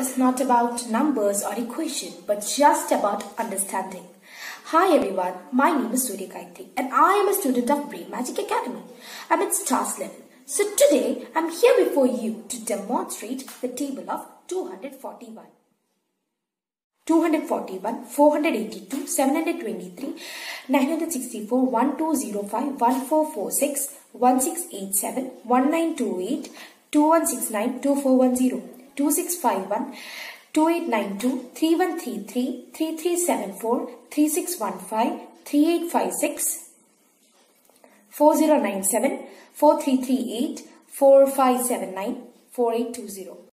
is not about numbers or equation, but just about understanding. Hi everyone, my name is Surya Gayatri and I am a student of Brain Magic Academy. I'm at stars level. So today I'm here before you to demonstrate the table of 241. 241, 482, 723, 964, 1205, 1446, 1687, 1928, 2169, 2410, 2651, 2892, 3133, 3374, 3615, 3856, 4097, 4338, 4579, 4820.